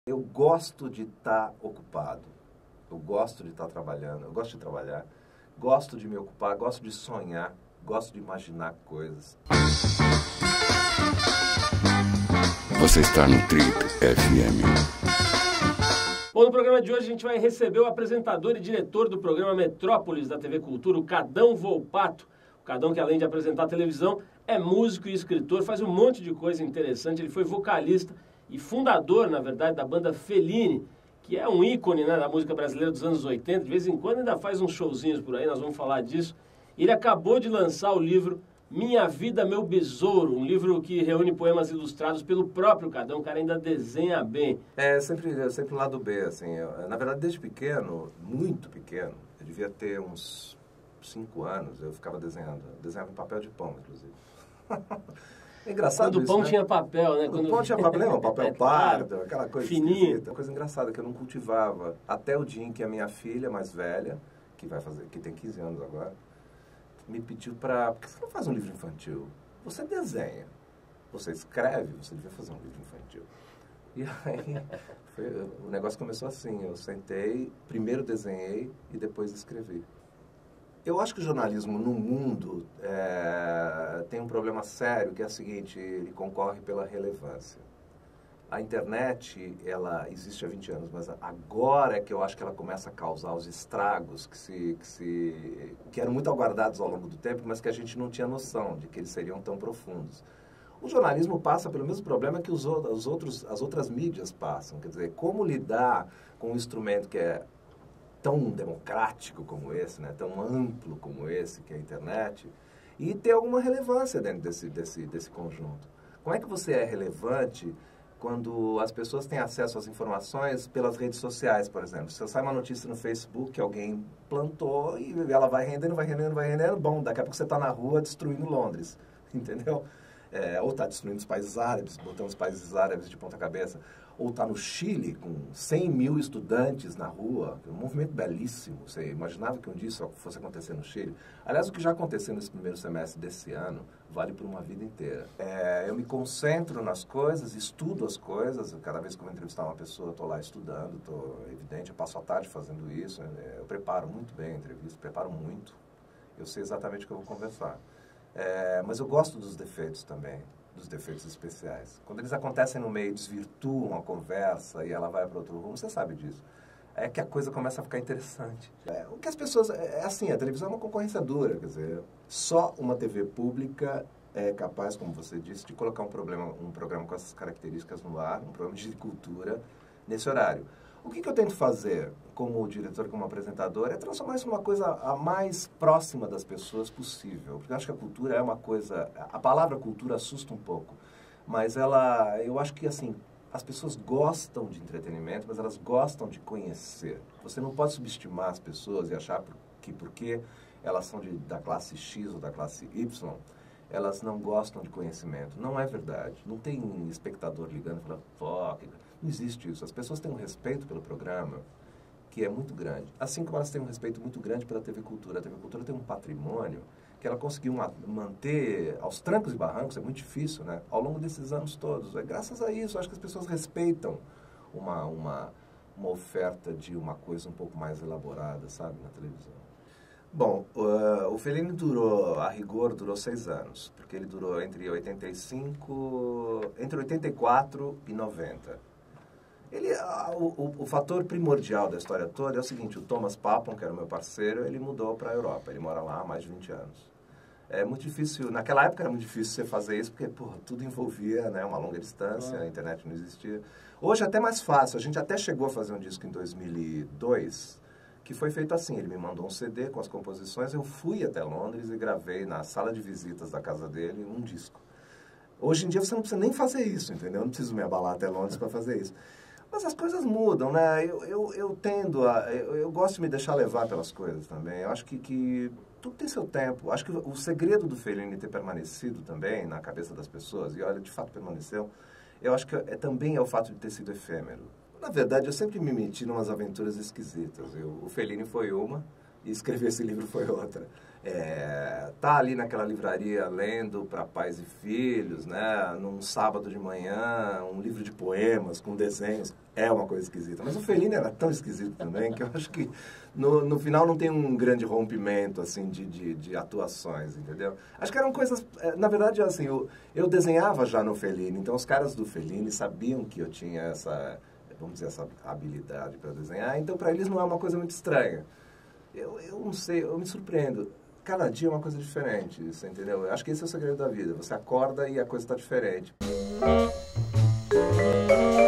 Eu gosto de estar ocupado, eu gosto de estar trabalhando, eu gosto de trabalhar, gosto de me ocupar, gosto de sonhar, gosto de imaginar coisas. Você está no Trip FM. Bom, no programa de hoje a gente vai receber o apresentador e diretor do programa Metrópolis da TV Cultura, o Cadão Volpato. O Cadão, que além de apresentar a televisão, é músico e escritor, faz um monte de coisa interessante. Ele foi vocalista e fundador, na verdade, da banda Fellini, que é um ícone, né, da música brasileira dos anos 80. De vez em quando ainda faz uns showzinhos por aí, nós vamos falar disso. Ele acabou de lançar o livro Minha Vida, Meu Besouro, um livro que reúne poemas ilustrados pelo próprio Cadão. O cara ainda desenha bem. É sempre o lado B, assim. Na verdade, desde pequeno, muito pequeno, eu devia ter uns 5 anos, eu ficava desenhando. Desenhava em papel de pão, inclusive. É engraçado Quando o pão isso, né? tinha papel, né? Quando o pão tinha papel, papel pardo, aquela coisa fininho. esquisita. Coisa engraçada que eu não cultivava. Até o dia em que a minha filha mais velha, que tem 15 anos agora, me pediu por que você não faz um livro infantil? Você desenha, você escreve, você devia fazer um livro infantil. E aí, o negócio começou assim, eu sentei, primeiro desenhei e depois escrevi. Eu acho que o jornalismo no mundo tem um problema sério, que é o seguinte, ele concorre pela relevância. A internet, ela existe há 20 anos, mas agora é que eu acho que ela começa a causar os estragos que eram muito aguardados ao longo do tempo, mas que a gente não tinha noção de que eles seriam tão profundos. O jornalismo passa pelo mesmo problema que as outras mídias passam. Quer dizer, como lidar com um instrumento que é tão democrático como esse, né, tão amplo como esse, que é a internet, e ter alguma relevância dentro desse conjunto. Como é que você é relevante quando as pessoas têm acesso às informações pelas redes sociais, por exemplo? Se sai uma notícia no Facebook que alguém plantou e ela vai rendendo, bom, daqui a pouco você está na rua destruindo Londres, entendeu? Ou está destruindo os países árabes, botando os países árabes de ponta cabeça, ou está no Chile com 100 mil estudantes na rua, um movimento belíssimo. Você imaginava que um dia isso fosse acontecer no Chile? Aliás, o que já aconteceu nesse primeiro semestre desse ano vale por uma vida inteira. Eu me concentro nas coisas, estudo as coisas. Cada vez que eu vou entrevistar uma pessoa, eu estou lá estudando, evidente, eu passo a tarde fazendo isso. Eu preparo muito bem a entrevista, preparo muito. Eu sei exatamente o que eu vou conversar. Mas eu gosto dos defeitos também, dos defeitos especiais. Quando eles acontecem no meio, desvirtuam a conversa e ela vai para outro rumo, você sabe disso. É que a coisa começa a ficar interessante. O que as pessoas... assim, a televisão é uma concorrência dura, quer dizer, só uma TV pública é capaz, como você disse, de colocar um programa com essas características no ar, um programa de cultura, nesse horário. O que eu tento fazer como diretor, como apresentador, é transformar isso numa coisa a mais próxima das pessoas possível. Porque eu acho que a cultura é uma coisa... A palavra cultura assusta um pouco. Mas eu acho que, assim, as pessoas gostam de entretenimento, mas elas gostam de conhecer. Você não pode subestimar as pessoas e achar que porque elas são da classe X ou da classe Y, elas não gostam de conhecimento. Não é verdade. Não tem espectador ligando e falando, não existe isso. As pessoas têm um respeito pelo programa que é muito grande. Assim como elas têm um respeito muito grande pela TV Cultura. A TV Cultura tem um patrimônio que ela conseguiu manter aos trancos e barrancos, é muito difícil, né? Ao longo desses anos todos. É graças a isso, acho que as pessoas respeitam uma oferta de uma coisa um pouco mais elaborada, sabe, na televisão. Bom, o Fellini a rigor, durou 6 anos, porque ele durou entre 84 e 90. O fator primordial da história toda é o seguinte, o Thomas Papon, que era o meu parceiro, ele mudou para a Europa, ele mora lá há mais de 20 anos. É muito difícil, naquela época era muito difícil você fazer isso, porque tudo envolvia, né, uma longa distância, a internet não existia. Hoje é até mais fácil, a gente até chegou a fazer um disco em 2002, que foi feito assim, ele me mandou um CD com as composições, eu fui até Londres e gravei na sala de visitas da casa dele um disco. Hoje em dia você não precisa nem fazer isso, entendeu? Eu não preciso me abalar até Londres para fazer isso. Mas as coisas mudam, né? Eu gosto de me deixar levar pelas coisas também. Eu acho que tudo tem seu tempo. Acho que o segredo do Fellini ter permanecido também na cabeça das pessoas, e olha, de fato permaneceu, eu acho que também é o fato de ter sido efêmero. Na verdade, eu sempre me meti em umas aventuras esquisitas. O Fellini foi uma, E escrever esse livro foi outra. Tá ali naquela livraria lendo para pais e filhos, né? Num sábado de manhã, um livro de poemas com desenhos, é uma coisa esquisita. Mas o Fellini era tão esquisito também que eu acho que no final não tem um grande rompimento assim de atuações, entendeu? Acho que eram coisas, na verdade, assim, eu desenhava já no Fellini, então os caras do Fellini sabiam que eu tinha essa, vamos dizer, essa habilidade para desenhar, então para eles não é uma coisa muito estranha. Eu não sei, eu me surpreendo. Cada dia é uma coisa diferente, você entendeu? Eu acho que esse é o segredo da vida. Você acorda e a coisa está diferente.